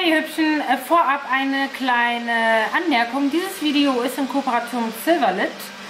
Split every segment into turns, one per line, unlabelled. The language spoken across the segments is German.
Hi ihr Hübschen, vorab eine kleine Anmerkung. Dieses Video ist in Kooperation mit Silverlit.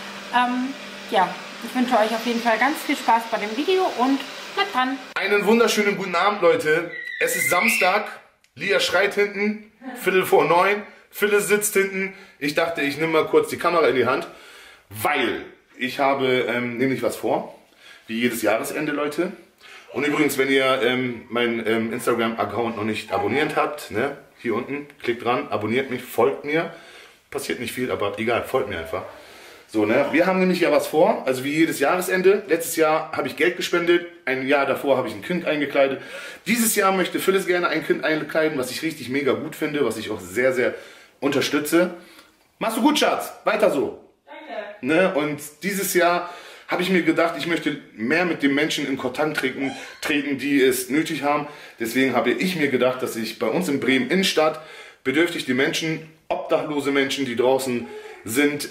Ja, ich wünsche euch auf jeden Fall ganz viel Spaß bei dem Video und bleibt dran.
Einen wunderschönen guten Abend, Leute. Es ist Samstag, Lia schreit hinten, 8:45, Phyllis sitzt hinten. Ich dachte, ich nehme mal kurz die Kamera in die Hand, weil ich habe nämlich was vor, wie jedes Jahresende, Leute. Und übrigens, wenn ihr meinen Instagram-Account noch nicht abonniert habt, ne, hier unten, klickt dran, abonniert mich, folgt mir. Passiert nicht viel, aber egal, folgt mir einfach. So, ne, wir haben nämlich ja was vor, also wie jedes Jahresende. Letztes Jahr habe ich Geld gespendet, ein Jahr davor habe ich ein Kind eingekleidet. Dieses Jahr möchte Phyllis gerne ein Kind einkleiden, was ich richtig mega gut finde, was ich auch sehr, sehr unterstütze. Machst du gut, Schatz, weiter so. Danke. Ne, und dieses Jahr habe ich mir gedacht, ich möchte mehr mit den Menschen in Kontakt treten, die es nötig haben. Deswegen habe ich mir gedacht, dass ich bei uns in Bremen Innenstadt bedürftig die Menschen, obdachlose Menschen, die draußen sind,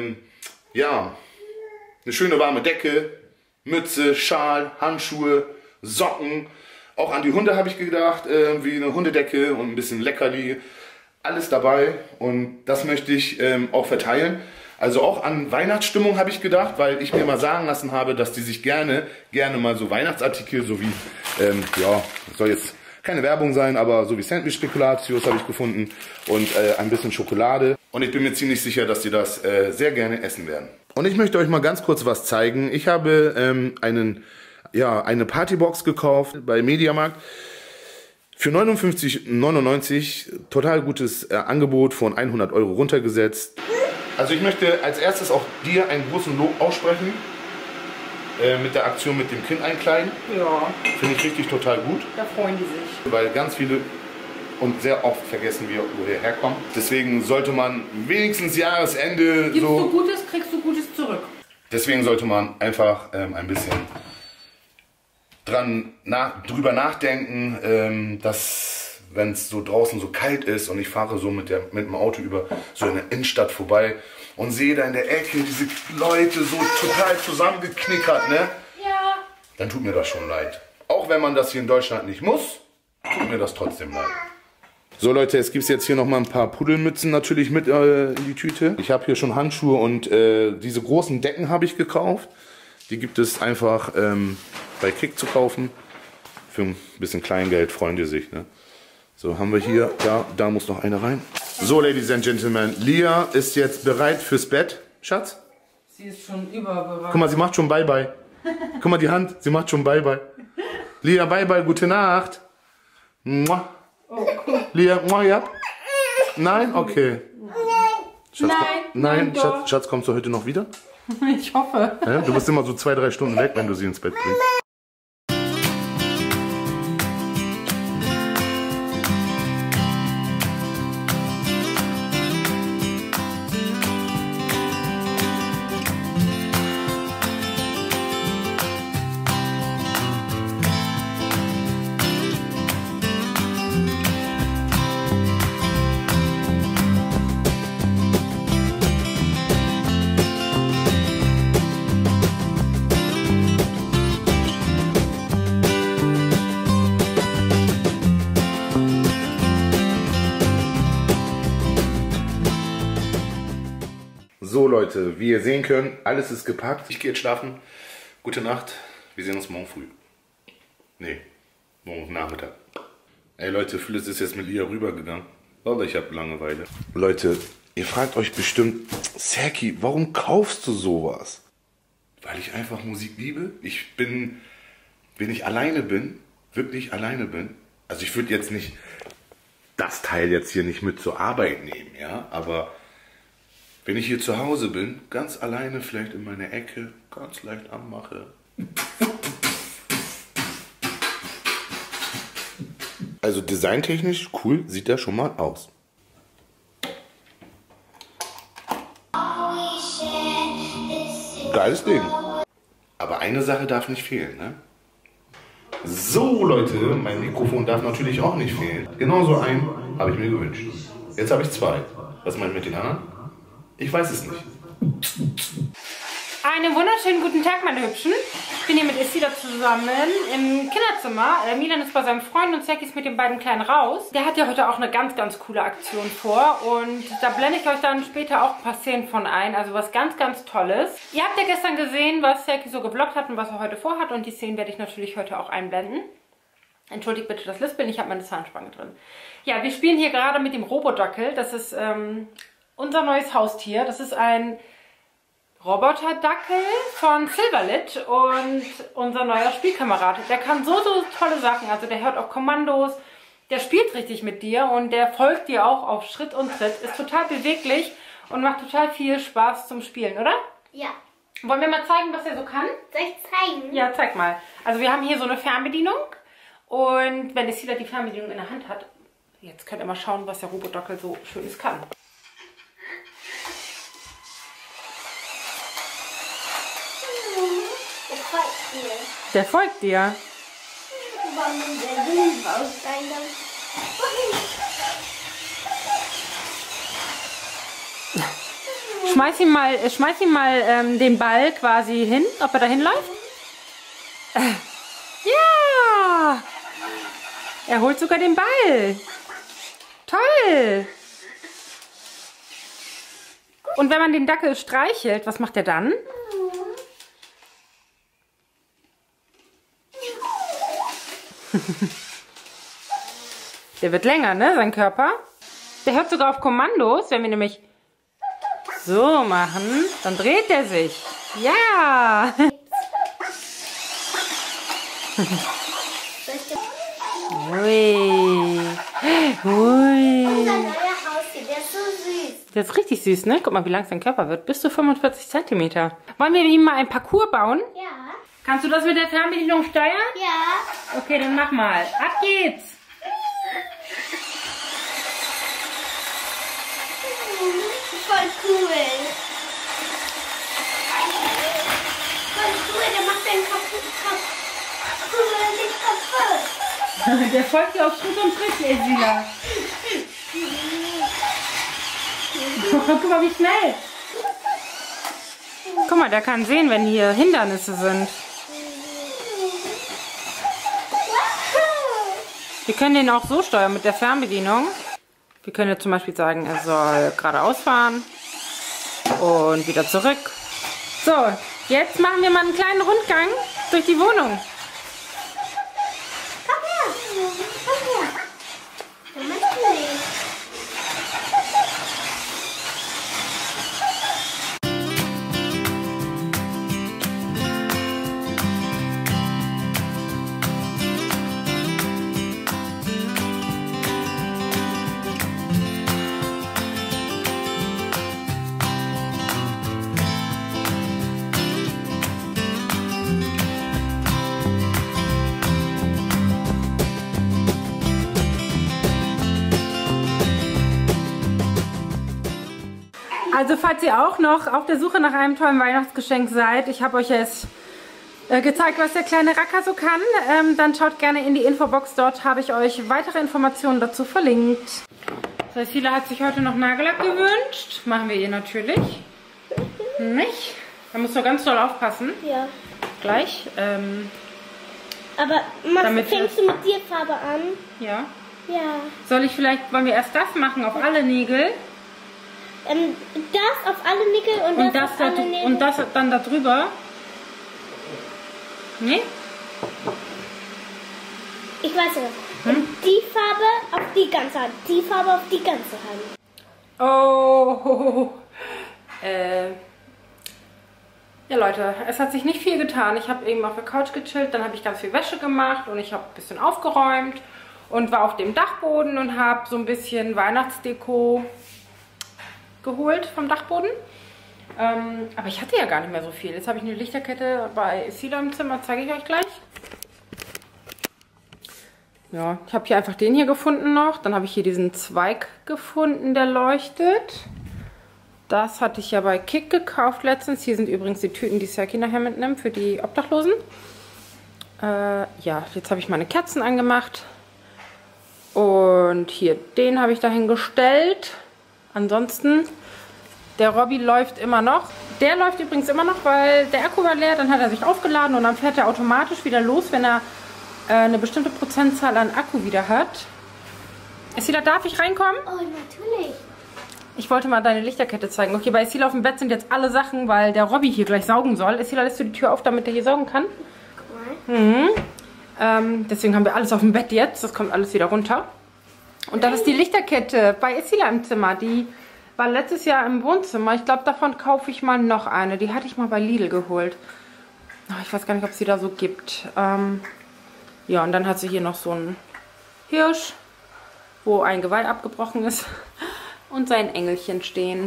ja, eine schöne warme Decke, Mütze, Schal, Handschuhe, Socken. Auch an die Hunde habe ich gedacht, wie eine Hundedecke und ein bisschen Leckerli. Alles dabei und das möchte ich auch verteilen. Also auch an Weihnachtsstimmung habe ich gedacht, weil ich mir mal sagen lassen habe, dass die sich gerne mal so Weihnachtsartikel, so wie, ja, soll jetzt keine Werbung sein, aber so wie Sandwich Spekulatius habe ich gefunden und ein bisschen Schokolade. Und ich bin mir ziemlich sicher, dass die das sehr gerne essen werden. Und ich möchte euch mal ganz kurz was zeigen. Ich habe eine Partybox gekauft bei Mediamarkt. Für 59,99 total gutes Angebot von 100 € runtergesetzt. Also ich möchte als erstes auch dir einen großen Lob aussprechen mit der Aktion mit dem Kind einkleiden.
Ja.
Finde ich richtig total gut.
Da freuen die sich.
Weil ganz viele und sehr oft vergessen wir, wo wir herkommen. Deswegen sollte man wenigstens Jahresende
Gibst du Gutes, kriegst du Gutes zurück. Deswegen
sollte man einfach ein bisschen drüber nachdenken, dass wenn es so draußen so kalt ist und ich fahre so mit dem Auto über so eine Innenstadt vorbei und sehe da in der Ecke diese Leute so total zusammengeknickert, ne?
Ja.
Dann tut mir das schon leid. Auch wenn man das hier in Deutschland nicht muss, tut mir das trotzdem leid. So Leute, es gibt jetzt hier noch mal ein paar Pudelmützen natürlich mit in die Tüte. Ich habe hier schon Handschuhe und diese großen Decken habe ich gekauft. Die gibt es einfach bei Kick zu kaufen. Für ein bisschen Kleingeld freuen die sich, ne? So, haben wir hier, da muss noch eine rein. So, Ladies and Gentlemen, Lia ist jetzt bereit fürs Bett. Schatz?
Sie ist schon überbereit.
Guck mal, sie macht schon Bye-Bye. Guck mal die Hand, sie macht schon Bye-Bye. Lia, Bye-Bye, gute Nacht. Mua.
Oh, cool.
Lia, mua, ja? Nein? Okay. Schatz,
nein,
Schatz, kommst du heute noch wieder?
Ich hoffe.
Ja, du bist immer so 2-3 Stunden weg, wenn du sie ins Bett bringst. So Leute, wie ihr sehen könnt, alles ist gepackt. Ich gehe jetzt schlafen. Gute Nacht. Wir sehen uns morgen früh. Nee, morgen Nachmittag. Ey Leute, Phyllis ist jetzt mit Lia rübergegangen. Oder ich habe Langeweile. Leute, ihr fragt euch bestimmt, Serki, warum kaufst du sowas? Weil ich einfach Musik liebe. Wenn ich alleine bin, wirklich alleine bin. Also ich würde jetzt nicht das Teil jetzt hier nicht mit zur Arbeit nehmen, ja, aber wenn ich hier zu Hause bin, ganz alleine vielleicht in meiner Ecke, ganz leicht anmache. Also designtechnisch cool sieht der schon mal aus. Geiles Ding. Aber eine Sache darf nicht fehlen, ne? So Leute, mein Mikrofon darf natürlich auch nicht fehlen. Genauso einen habe ich mir gewünscht. Jetzt habe ich 2. Was meint ihr mit den anderen? Ich weiß es nicht.
Einen wunderschönen guten Tag, meine Hübschen. Ich bin hier mit Isida zusammen im Kinderzimmer. Milan ist bei seinem Freund und Zeki ist mit den beiden Kleinen raus. Der hat ja heute auch eine ganz, ganz coole Aktion vor. Und da blende ich euch dann später auch ein paar Szenen von ein. Also was ganz, ganz Tolles. Ihr habt ja gestern gesehen, was Zeki so geblockt hat und was er heute vorhat. Und die Szenen werde ich natürlich heute auch einblenden. Entschuldigt bitte das Lispeln, ich habe meine Zahnspange drin. Ja, wir spielen hier gerade mit dem Robodackel. Das ist unser neues Haustier. Das ist ein Roboterdackel von Silverlit und unser neuer Spielkamerad. Der kann so tolle Sachen. Also der hört auch Kommandos, der spielt richtig mit dir und der folgt dir auch auf Schritt und Tritt. Ist total beweglich und macht total viel Spaß zum Spielen, oder?
Ja.
Wollen wir mal zeigen, was er so kann?
Soll ich zeigen?
Ja, zeig mal. Also wir haben hier so eine Fernbedienung und wenn Isida die Fernbedienung in der Hand hat, jetzt könnt ihr mal schauen, was der Robodackel so Schönes kann. Der folgt dir. Schmeiß ihm mal den Ball quasi hin, ob er dahin läuft. Ja! Er holt sogar den Ball. Toll! Und wenn man den Dackel streichelt, was macht er dann? Der wird länger, ne, sein Körper. Der hört sogar auf Kommandos. Wenn wir nämlich so machen, dann dreht er sich. Ja! Ui. Ui.
Unser neuer Haustier, der ist so süß.
Der ist richtig süß, ne? Guck mal, wie lang sein Körper wird. Bis zu 45 cm. Wollen wir ihm mal ein Parcours bauen?
Ja.
Kannst du das mit der Fernbedienung steuern?
Ja.
Okay, dann mach mal. Ab geht's!
Voll cool. Voll cool, der macht deinen Kopf nicht kaputt.
Der folgt dir auf Schritt und Tritt, Isida. Guck mal, wie schnell. Guck mal, der kann sehen, wenn hier Hindernisse sind. Wir können den auch so steuern mit der Fernbedienung. Wir können jetzt zum Beispiel sagen, er soll geradeaus fahren und wieder zurück. So, jetzt machen wir mal einen kleinen Rundgang durch die Wohnung.
Komm her. Komm her. Komm mal schnell.
Also falls ihr auch noch auf der Suche nach einem tollen Weihnachtsgeschenk seid, ich habe euch jetzt gezeigt, was der kleine Racker so kann, dann schaut gerne in die Infobox, dort habe ich euch weitere Informationen dazu verlinkt. So, Isida hat sich heute noch Nagellack gewünscht, machen wir ihr natürlich. Nicht? Da musst du ganz doll aufpassen.
Ja.
Gleich.
Aber fängst du mit dir Farbe an?
Ja.
Ja.
Soll ich vielleicht, wollen wir erst das machen auf alle Nägel?
Das auf alle Nickel und das auf alle Nägel.
Und das dann da drüber? Nee?
Ich weiß nicht. Die Farbe auf die ganze Hand. Die Farbe auf die ganze Hand.
Oh. Ja Leute, es hat sich nicht viel getan. Ich habe eben auf der Couch gechillt, dann habe ich ganz viel Wäsche gemacht und ich habe ein bisschen aufgeräumt und war auf dem Dachboden und habe so ein bisschen Weihnachtsdeko geholt vom Dachboden. Aber ich hatte ja gar nicht mehr so viel. Jetzt habe ich eine Lichterkette bei Isida im Zimmer, zeige ich euch gleich. Ja, ich habe hier einfach den hier gefunden noch. Dann habe ich hier diesen Zweig gefunden, der leuchtet. Das hatte ich ja bei Kick gekauft letztens. Hier sind übrigens die Tüten, die Zeki nachher mitnimmt für die Obdachlosen. Ja, jetzt habe ich meine Kerzen angemacht. Und hier den habe ich dahin gestellt. Ansonsten Der Robby läuft immer noch. Der läuft übrigens immer noch, weil der Akku war leer. Dann hat er sich aufgeladen und dann fährt er automatisch wieder los, wenn er eine bestimmte Prozentzahl an Akku wieder hat. Esila, darf ich reinkommen?
Oh, natürlich.
Ich wollte mal deine Lichterkette zeigen. Okay, bei Esila auf dem Bett sind jetzt alle Sachen, weil der Robby hier gleich saugen soll. Esila, lässt du die Tür auf, damit er hier saugen kann?
Guck mal.
Deswegen haben wir alles auf dem Bett jetzt. Das kommt alles wieder runter. Und das ist die Lichterkette bei Esila im Zimmer. Die war letztes Jahr im Wohnzimmer. Ich glaube, davon kaufe ich mal noch eine. Die hatte ich mal bei Lidl geholt. Oh, ich weiß gar nicht, ob es die da so gibt. Ja, und dann hat sie hier noch so einen Hirsch, wo ein Geweih abgebrochen ist. Und sein Engelchen stehen.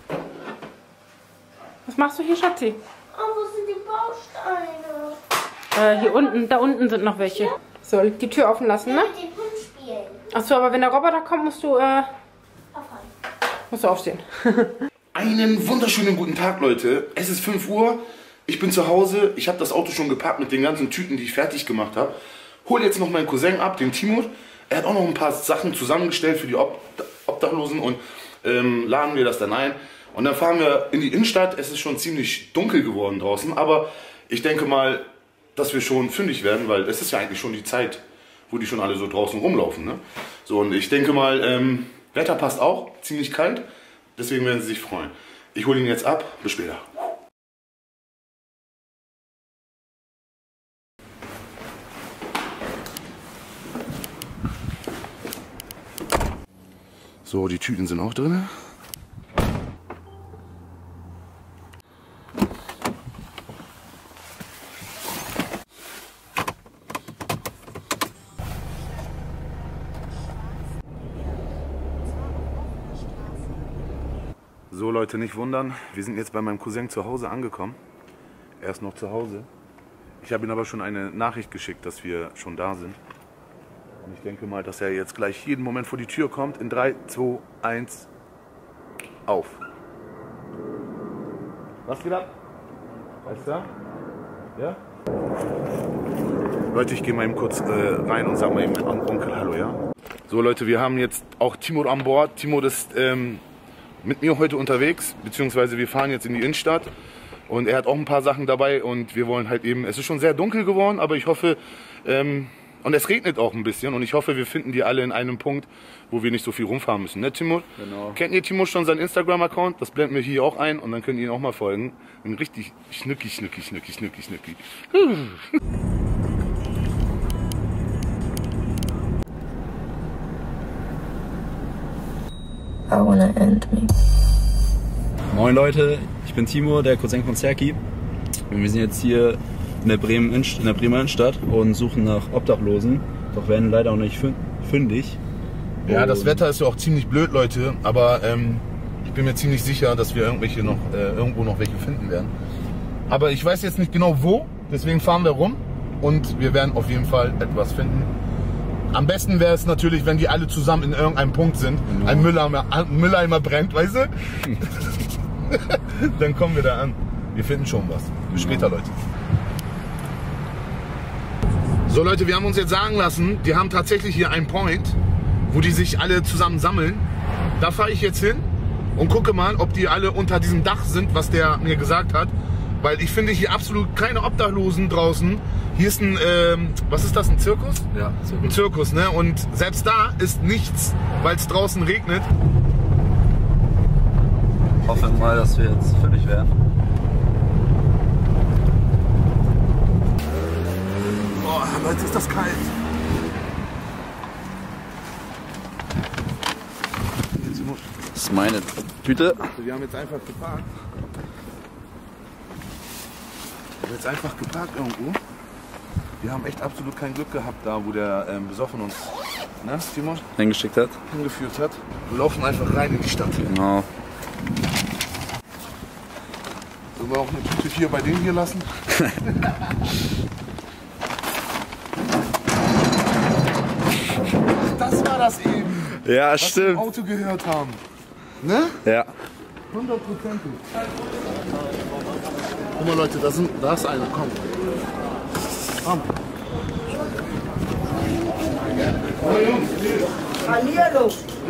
Was machst du hier, Schatzi?
Oh, wo sind die Bausteine?
Hier unten, da unten sind noch welche. So, die Tür offen lassen, ne?
Mit dem Hund spielen.
Achso, aber wenn der Roboter kommt, musst du
Aufhören.
aufstehen.
Einen wunderschönen guten Tag, Leute. Es ist 5 Uhr. Ich bin zu Hause. Ich habe das Auto schon gepackt mit den ganzen Tüten, die ich fertig gemacht habe. Hol jetzt noch meinen Cousin ab, den Timur. Er hat auch noch ein paar Sachen zusammengestellt für die Obdachlosen und laden wir das dann ein. Und dann fahren wir in die Innenstadt. Es ist schon ziemlich dunkel geworden draußen, aber ich denke mal, dass wir schon fündig werden, weil es ist ja eigentlich schon die Zeit, wo die schon alle so draußen rumlaufen. Ne? So, und ich denke mal, Wetter passt auch, ziemlich kalt, deswegen werden sie sich freuen. Ich hole ihn jetzt ab, bis später. So, die Tüten sind auch drin. So Leute, nicht wundern, wir sind jetzt bei meinem Cousin zu Hause angekommen. Er ist noch zu Hause. Ich habe ihm aber schon eine Nachricht geschickt, dass wir schon da sind. Und ich denke mal, dass er jetzt gleich jeden Moment vor die Tür kommt. In 3, 2, 1, auf. Was geht ab? Weißt du? Ja? Leute, ich gehe mal eben kurz rein und sage mal eben an Onkel Hallo, ja? So Leute, wir haben jetzt auch Timur an Bord. Timur ist mit mir heute unterwegs, beziehungsweise wir fahren jetzt in die Innenstadt. Und er hat auch ein paar Sachen dabei und wir wollen halt eben, es ist schon sehr dunkel geworden, aber ich hoffe, und es regnet auch ein bisschen und ich hoffe, wir finden die alle in einem Punkt, wo wir nicht so viel rumfahren müssen, ne Timur? Genau. Kennt ihr Timur schon seinen Instagram-Account? Das blenden wir hier auch ein und dann könnt ihr ihn auch mal folgen. Ein richtig schnücki.
I wanna end me.
Moin Leute, ich bin Timur, der Cousin von Serki. Und wir sind jetzt hier in der Bremer Innenstadt und suchen nach Obdachlosen, doch werden leider auch nicht fündig.
Ja, das Wetter ist ja auch ziemlich blöd, Leute, aber ich bin mir ziemlich sicher, dass wir irgendwo noch welche finden werden. Aber ich weiß jetzt nicht genau wo, deswegen fahren wir rum und wir werden auf jeden Fall etwas finden. Am besten wäre es natürlich, wenn die alle zusammen in irgendeinem Punkt sind. Genau. Ein Mülleimer brennt, weißt du? Dann kommen wir da an. Wir finden schon was. Bis später, Leute. So Leute, wir haben uns jetzt sagen lassen, die haben tatsächlich hier einen Point, wo die sich alle zusammen sammeln. Da fahre ich jetzt hin und gucke mal, ob die alle unter diesem Dach sind, was der mir gesagt hat. Weil ich finde hier absolut keine Obdachlosen draußen. Hier ist ein, was ist das, ein Zirkus?
Ja, Zirkus.
Ein Zirkus, ne? Und selbst da ist nichts, weil es draußen regnet.
Hoffen wir mal, dass wir jetzt fündig werden.
Boah, Leute, ist das kalt.
Das ist meine Tüte.
Wir haben jetzt einfach geparkt. Irgendwo. Wir haben echt absolut kein Glück gehabt da, wo der besoffen uns, ne, Timur?
Hingeschickt hat.
Hingeführt hat. Wir laufen einfach rein in die Stadt.
Genau.
Sollen wir auch eine Tüte hier bei denen hier lassen? Das war das eben.
Ja,
was
stimmt.
wir im Auto gehört haben. Ne?
Ja.
100%. Guck mal Leute, da ist einer, komm. Komm. Jungs,
Hallihallo.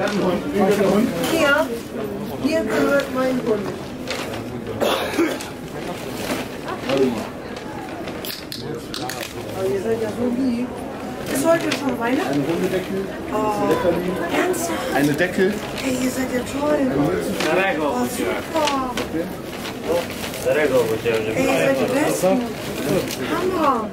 Hier gehört mein Hund. Oh, ihr seid ja so lieb. Ist heute schon Weihnachten?
Ein Hundedeckel.
Oh, ernsthaft?
Eine Decke.
Hey, ihr seid ja toll. Oh, super. Ey, ihr seid die Besten. Hammer.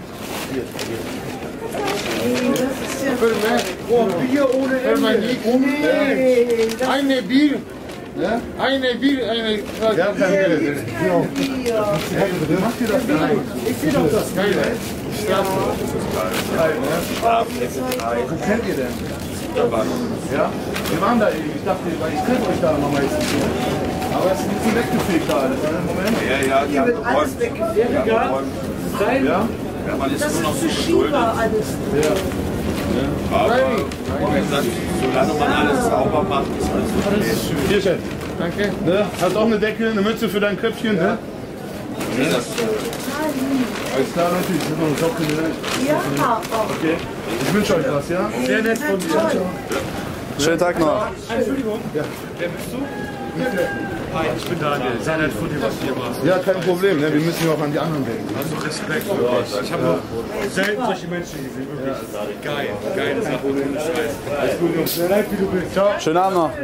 Hey, das ist ja...
Oh, Bier ohne Ende. Eine Bier. Ja? Eine Bier, eine... Ja, kein Bier. Macht ihr das geil? Ich sehe doch das geil.
Wo kennt ihr denn? Ja? Wir waren da eben. Ich dachte, weil ich treffe euch da noch meistens. Aber es ist ein bisschen weggefegt da alles, ne? Moment.
Ja, hier wird alles weggefegt.
Ja?
Ja, man ist
Das
nur noch
ist
so
verschiebbar
geduldig.
alles.
Aber wie gesagt, solange man alles sauber macht, ist alles okay.
Hier, Chef. Danke. Ne? Hast auch eine Decke, eine Mütze für dein Köpfchen, ne? Alles klar, natürlich. Ich muss noch eine Socke, ne?
Ja,
Okay. Ich wünsche euch was, ja?
sehr nett von dir.
Schönen Tag noch.
Entschuldigung, wer bist du? Hi, ich bin Daniel. Sehr nett von dir, was du hier machst.
Ja, kein Problem, ne? Wir müssen ja auch an die anderen denken.
Also Respekt, wirklich. Ich habe noch selten solche Menschen gesehen, wirklich. Geil, geile Sache, ohne Scheiß.
Alles gut, Jungs. Sehr leid, wie du bist. Ciao.
Schönen Abend noch.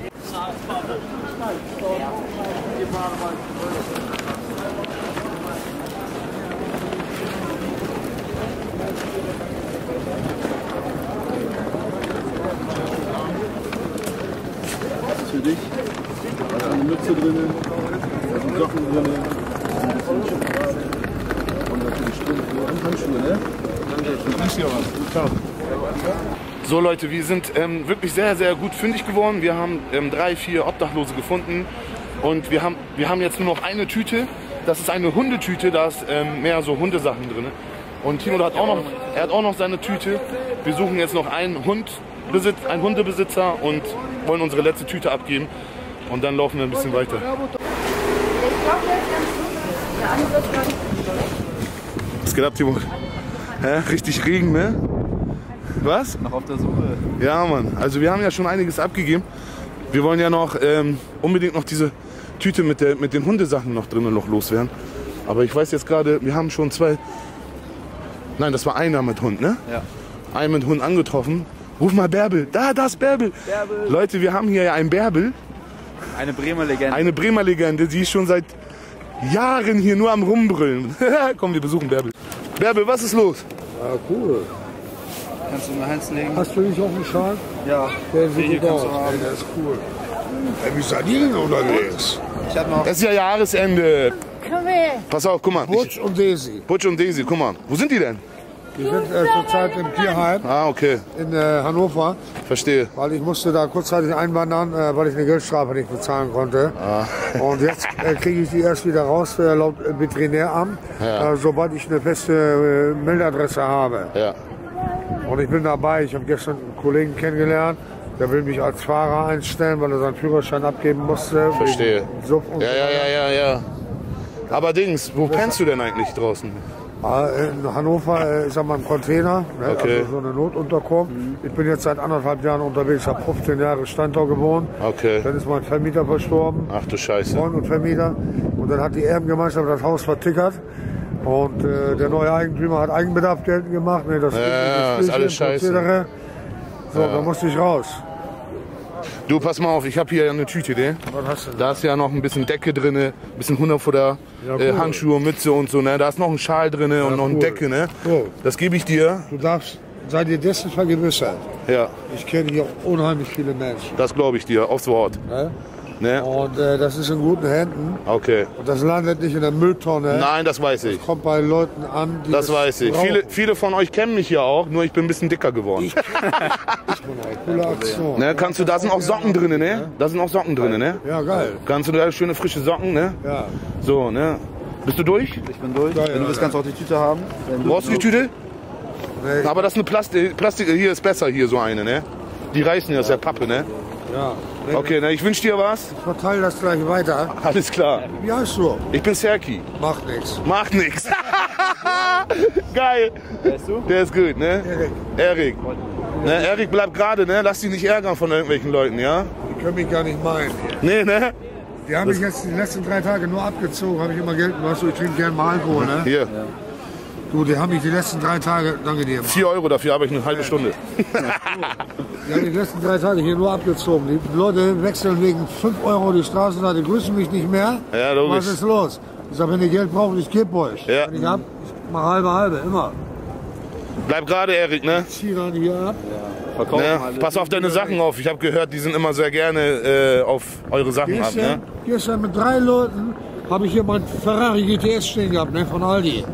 Für dich. Da ist eine Mütze drin, da sind Socken drin, und natürlich Strümpfe und Handschuhe, ne? Ciao. So Leute, wir sind wirklich sehr, sehr gut fündig geworden. Wir haben 3, 4 Obdachlose gefunden und wir haben jetzt nur noch eine Tüte. Das ist eine Hundetüte, da ist mehr so Hundesachen drin. Und Timo hat auch noch seine Tüte. Wir suchen jetzt noch einen Hundebesitzer und wollen unsere letzte Tüte abgeben. Und dann laufen wir ein bisschen weiter. Was geht ab, Timo? Hä? Richtig Regen, ne? Was?
Noch auf der Suche.
Ja, Mann. Also wir haben ja schon einiges abgegeben. Wir wollen ja noch unbedingt noch diese Tüte mit den Hundesachen noch drinnen noch loswerden. Aber ich weiß jetzt gerade, wir haben schon 2... Nein, das war einer mit Hund, ne?
Ja.
Einen mit Hund angetroffen. Ruf mal Bärbel. Da ist Bärbel.
Bärbel.
Leute, wir haben hier ja einen Bärbel.
Eine Bremer Legende.
Eine Bremer Legende, die ist schon seit Jahren hier nur am Rumbrüllen. Komm, wir besuchen Bärbel. Bärbel, was ist los?
Ja, cool.
Kannst du mir Hals legen?
Hast du nicht auf dem Schal?
Ja.
Der sieht
Hier
gut
kannst
aus.
du haben.
Ey, der ist cool. Ey, wie seid ihr denn unterwegs?
Ich hab noch.
Es ist ja Jahresende.
Komm her.
Pass auf, guck mal.
Butch und Daisy.
Butch und Daisy, guck mal. Wo sind die denn?
Die sind zurzeit im Tierheim
Ah, okay.
in Hannover,
Verstehe.
weil ich musste da kurzzeitig einwandern, weil ich eine Geldstrafe nicht bezahlen konnte. Und jetzt kriege ich die erst wieder raus, laut Veterinäramt, sobald ich eine feste Meldadresse habe.
Ja.
Und ich bin dabei, ich habe gestern einen Kollegen kennengelernt, der will mich als Fahrer einstellen, weil er seinen Führerschein abgeben musste.
Verstehe.
wegen Suff und
Ja. Allerdings, wo pennst du denn eigentlich draußen?
In Hannover, ich sag mal im Container, ne?
Okay.
Also so eine Notunterkunft. Ich bin jetzt seit 1,5 Jahren unterwegs, habe 15 Jahre in Steintor gewohnt.
Okay.
Dann ist mein Vermieter verstorben,
Ach du Scheiße.
Freund und Vermieter. Und dann hat die Erbengemeinschaft das Haus vertickert. Und der neue Eigentümer hat Eigenbedarf geltend gemacht. Ne, das
ist alles scheiße.
Prozedere. So, da musste ich raus.
Du, pass mal auf, ich habe hier eine Tüte, ne?
Was hast du denn?
Da ist ja noch ein bisschen Decke drin, ein bisschen Hunderfutter,
Ja, cool.
Handschuhe, Mütze und so, ne? Da ist noch ein Schal drin und noch eine
cool.
Decke, ne?
Cool.
Das gebe ich dir.
Du darfst, sei dir dessen vergewissert.
Ja,
Ich kenne hier unheimlich viele Menschen.
das glaube ich dir, aufs Wort.
Ne?
Ne?
Und das ist in guten Händen.
Okay.
Und das landet nicht in der Mülltonne.
Nein, das weiß ich.
Kommt bei Leuten an, die
Das weiß ich.
brauchen.
Viele von euch kennen mich ja auch, nur ich bin ein bisschen dicker geworden.
Coole Aktion.
Ne, kannst du, da sind auch Socken drin, ne? Da sind auch Socken drin, ne?
Ja, geil.
Kannst du da schöne frische Socken, ne?
Ja.
So, ne? Bist du durch?
Ich bin durch.
Ja,
Wenn du
ja,
willst, kannst du auch die Tüte haben.
Brauchst du die Tüte?
Nee,
Aber das ist eine Plastik, hier ist besser, hier so eine, ne? Die reißen ja aus der Pappe, ne?
ja. Nee,
Okay, ne, ich wünsche dir was.
Ich verteile das gleich weiter.
Alles klar.
Wie heißt du?
Ich bin Serki.
Macht nichts.
Macht nix. Geil.
Weißt du?
Der ist gut, ne?
Erik.
Erik. Ne, Erik, bleib gerade, ne? Lass dich nicht ärgern von irgendwelchen Leuten, ja?
Die können mich gar nicht meinen.
Nee, ne?
Die haben mich jetzt die letzten 3 Tage nur abgezogen, habe ich immer Geld gemacht, so ich trinke gerne mal Alkohol, ne?
Hier,
Du, die haben mich die letzten 3 Tage, danke dir.
4 Euro, dafür habe ich eine halbe Stunde.
Die haben die letzten 3 Tage hier nur abgezogen. Die Leute wechseln wegen 5 Euro die Straßenseite, grüßen mich nicht mehr.
Ja, logisch.
Was ist los? Ich sage, wenn ihr Geld braucht, ich gebe euch.
Ja.
Wenn ich hab, ich mache halbe, immer.
Bleib gerade, Erik, ne?
Zieh dann hier ab.
Ne? Pass auf deine Sachen auf. Ich habe gehört, die sind immer sehr gerne auf eure Sachen ab, ne?
Gestern mit 3 Leuten habe ich hier mein Ferrari GTS stehen gehabt, ne, von Aldi.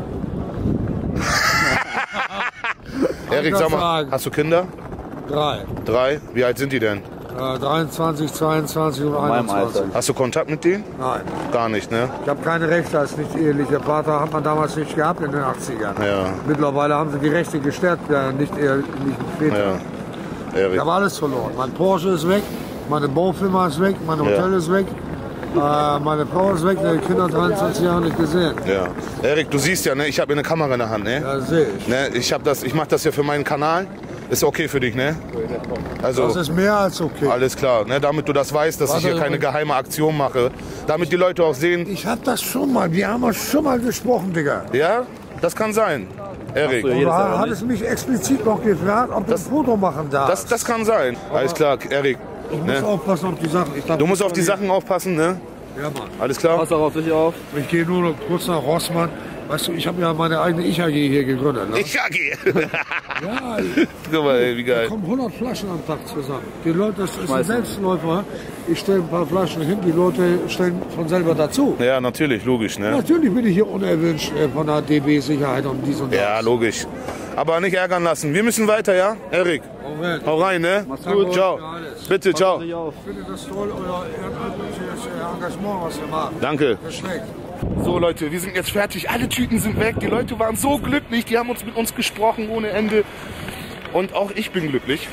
Erik, sag mal, hast du Kinder?
3.
3? Wie alt sind die denn?
23, 22 und 21.
Hast du Kontakt mit denen?
Nein.
Gar nicht, ne?
Ich habe keine Rechte als nicht ehelicher Vater, hat man damals nicht gehabt in den 80ern.
Ja.
Mittlerweile haben sie die Rechte gestärkt, der nicht ehelichen Väter.
Ja. Erik.
Ich habe alles verloren. Mein Porsche ist weg, meine Baufirma ist weg, mein Hotel ist weg, meine Frau ist weg, die Kinder 23 Jahre nicht gesehen.
Ja. Erik, du siehst ja, ne? Ich habe eine Kamera in der Hand, ne?
Ja, sehe ich.
Ne? Ich mache das ja für meinen Kanal. Ist okay für dich, ne? Also,
Das ist mehr als okay.
alles klar, ne? Damit du das weißt, dass ich hier keine geheime Aktion mache. Damit die Leute auch sehen.
Ich habe das schon mal, wir haben schon mal gesprochen, Digga.
Ja, das kann sein. Erik.
Du hattest mich explizit noch gefragt, ob du ein Foto machen darfst.
Das kann sein. Alles klar, Erik.
Ich muss aufpassen auf die Sachen.
Du musst auf die Sachen aufpassen, ne?
Ja, Mann.
Alles klar?
Pass auch auf dich auf.
Ich gehe nur noch kurz nach Rossmann. Weißt du, ich habe ja meine eigene Ich-AG hier gegründet. Ne?
Ich-AG.
Ja,
Guck mal, ey, wie
da
geil.
kommen 100 Flaschen am Tag zusammen. Die Leute, das ist ein Selbstläufer. Ich stelle ein paar Flaschen hin, die Leute stellen von selber dazu.
Ja, natürlich, logisch, ne?
Natürlich bin ich hier unerwünscht von der DB-Sicherheit und dies und das.
Ja, logisch. Aber nicht ärgern lassen. Wir müssen weiter, ja? Erik, hau rein, ne?
Mach's
Gut, ciao. Bitte, ciao.
Ich finde das toll, euer ehrenamtliches Engagement, was ihr macht.
Danke.
Respekt.
So Leute, wir sind jetzt fertig. Alle Tüten sind weg. Die Leute waren so glücklich. Die haben uns mit uns gesprochen ohne Ende. Und auch ich bin glücklich.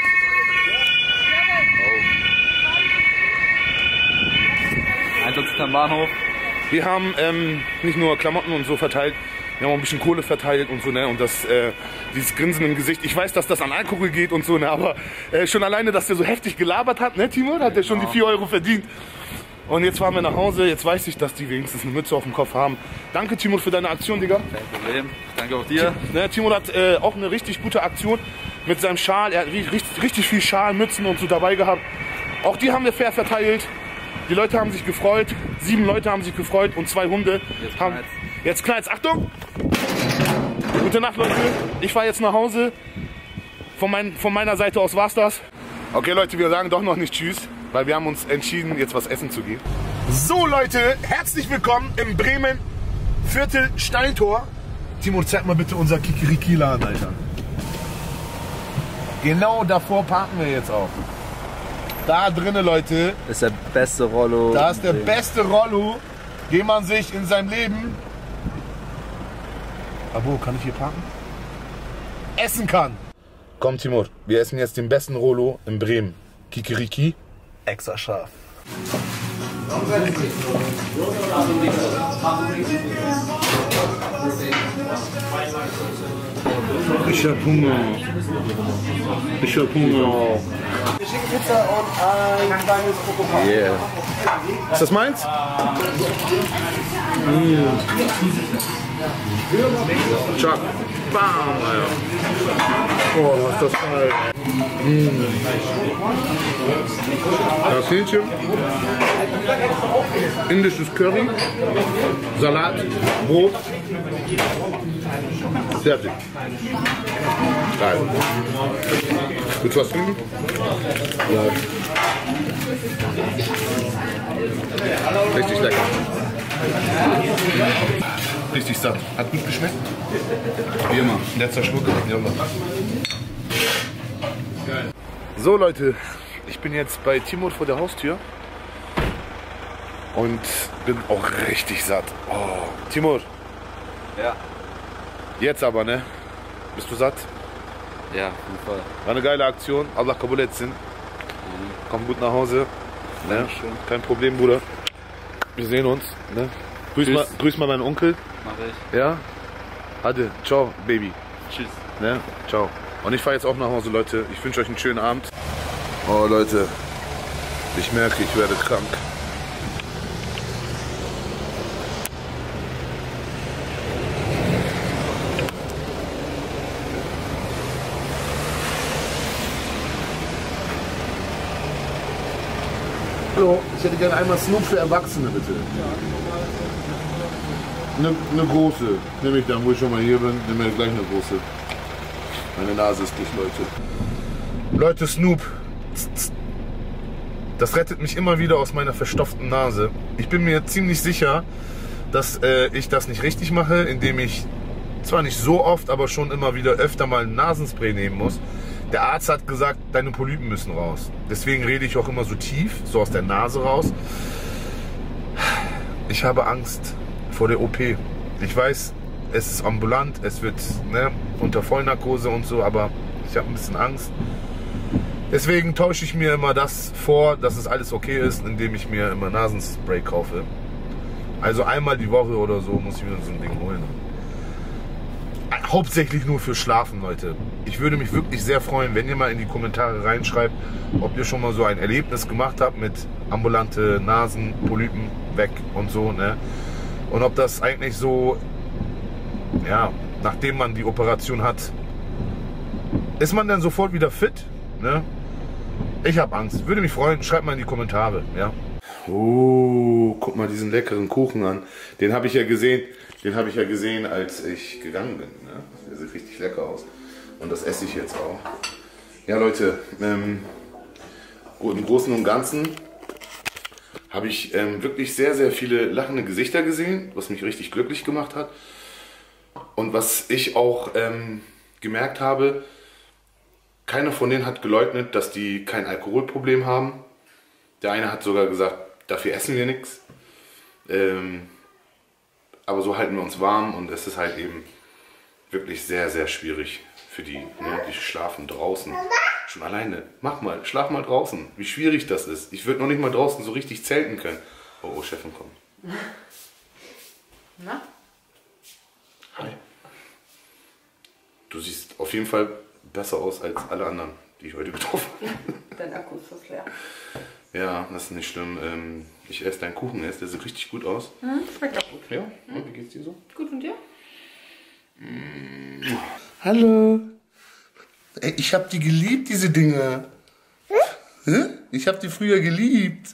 Einsatz am Bahnhof.
Wir haben nicht nur Klamotten und so verteilt, wir haben auch ein bisschen Kohle verteilt und so, ne? Und das, dieses Grinsen im Gesicht. Ich weiß, dass das an Alkohol geht und so, ne? Aber schon alleine, dass der so heftig gelabert hat, ne, Timo? Da hat der schon die 4 Euro verdient. Und jetzt fahren wir nach Hause. Jetzt weiß ich, dass die wenigstens eine Mütze auf dem Kopf haben. Danke, Timo, für deine Aktion, Digga.
Kein Problem. Danke auch dir.
Ne, Timo hat auch eine richtig gute Aktion mit seinem Schal. Er hat richtig viel Schal, Mützen und so dabei gehabt. Auch die haben wir fair verteilt. Die Leute haben sich gefreut. 7 Leute haben sich gefreut und 2 Hunde. Jetzt knallt's. Achtung! Gute Nacht, Leute. Ich fahre jetzt nach Hause. Von meiner Seite aus war's das. Okay, Leute, wir sagen doch noch nicht Tschüss, weil wir haben uns entschieden, jetzt was essen zu gehen. So, Leute, herzlich willkommen im Bremen Viertel Steintor.
Timo, zeig mal bitte unser Kikiriki-Laden, Alter. Genau davor parken wir jetzt auch. Da drinnen, Leute.
Das ist der beste Rollo.
Da ist der beste Rollo, den man sich in seinem Leben... Abo, kann ich hier parken? Essen kann.
Komm, Timur, wir essen jetzt den besten Rollo in Bremen. Kikiriki.
Extra scharf.
Ich hab Hunger. Ich hab Hunger.
Pizza und ein kleines Kokopop.
Yeah. Ist das meins? Chuck. Bam, Alter. Oh, was ist das geil. Das Hähnchen. Indisches Curry. Salat. Brot. Fertig. Geil. Willst du was trinken? Ja. Richtig lecker. Richtig satt. Hat gut geschmeckt? Wie immer. Letzter Schluck. Ja. Geil. So Leute, ich bin jetzt bei Timur vor der Haustür und bin auch richtig satt. Oh, Timur.
Ja.
Jetzt aber, ne? Bist du satt?
Ja, auf jeden Fall.
War eine geile Aktion. Allah Kabul etsin. Komm gut nach Hause. Ne? Kein Problem, Bruder. Wir sehen uns. Ne? Grüß mal meinen Onkel.
Mach ich.
Ja? Hadi. Ciao, Baby.
Tschüss.
Ne? Ciao. Und ich fahre jetzt auch nach Hause, Leute. Ich wünsche euch einen schönen Abend. Oh, Leute. Ich merke, ich werde krank. Hallo, ich hätte gerne einmal Snoop für Erwachsene, bitte. Eine große. Nehme ich dann, wo ich schon mal hier bin, nehme mir gleich eine große. Meine Nase ist dicht, Leute. Leute, Snoop. Das rettet mich immer wieder aus meiner verstopften Nase. Ich bin mir ziemlich sicher, dass ich das nicht richtig mache, indem ich zwar nicht so oft, aber schon immer wieder öfter mal ein Nasenspray nehmen muss. Der Arzt hat gesagt, deine Polypen müssen raus. Deswegen rede ich auch immer so tief, so aus der Nase raus. Ich habe Angst vor der OP. Ich weiß, es ist ambulant, es wird unter Vollnarkose und so, aber ich habe ein bisschen Angst. Deswegen täusche ich mir immer das vor, dass es alles okay ist, indem ich mir immer Nasenspray kaufe. Also einmal die Woche oder so muss ich mir so ein Ding holen. Hauptsächlich nur für Schlafen, Leute. Ich würde mich wirklich sehr freuen, wenn ihr mal in die Kommentare reinschreibt, ob ihr schon mal so ein Erlebnis gemacht habt mit ambulante Nasen, Polypen weg und so, ne? Und ob das eigentlich so, ja, nachdem man die Operation hat, ist man dann sofort wieder fit, ne? Ich habe Angst. Würde mich freuen, schreibt mal in die Kommentare, ja? Oh, guck mal diesen leckeren Kuchen an. Den habe ich ja gesehen. Als ich gegangen bin. Ne? Der sieht richtig lecker aus. Und das esse ich jetzt auch. Ja, Leute, im Großen und Ganzen habe ich wirklich sehr, sehr viele lachende Gesichter gesehen, was mich richtig glücklich gemacht hat. Und was ich auch gemerkt habe, keiner von denen hat geleugnet, dass die kein Alkoholproblem haben. Der eine hat sogar gesagt, dafür essen wir nichts. Aber so halten wir uns warm und es ist halt eben wirklich sehr, sehr schwierig für die, ne? Die schlafen draußen. Schon alleine. Schlaf mal draußen. Wie schwierig das ist. Ich würde noch nicht mal draußen so richtig zelten können. Oh, Chefin kommt.
Na?
Hi. Du siehst auf jeden Fall besser aus als alle anderen, die ich heute getroffen habe.
Dein Akku ist fast leer.
Ja, das ist nicht schlimm. Ich esse deinen Kuchen erst, der sieht richtig gut aus.
Schmeckt auch gut.
Ja, und wie geht's dir so?
Gut, und dir?
Hallo. Ey, ich hab die geliebt, diese Dinger. Ich hab die früher geliebt.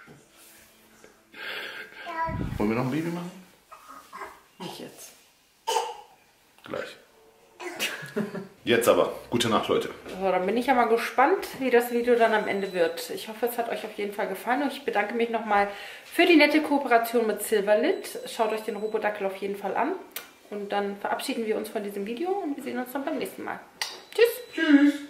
Wollen wir noch ein Baby machen?
Nicht jetzt.
Gleich. Jetzt aber. Gute Nacht, Leute.
So, dann bin ich ja mal gespannt, wie das Video dann am Ende wird. Ich hoffe, es hat euch auf jeden Fall gefallen und ich bedanke mich nochmal für die nette Kooperation mit Silverlit. Schaut euch den Robodackel auf jeden Fall an und dann verabschieden wir uns von diesem Video und wir sehen uns dann beim nächsten Mal. Tschüss!
Tschüss!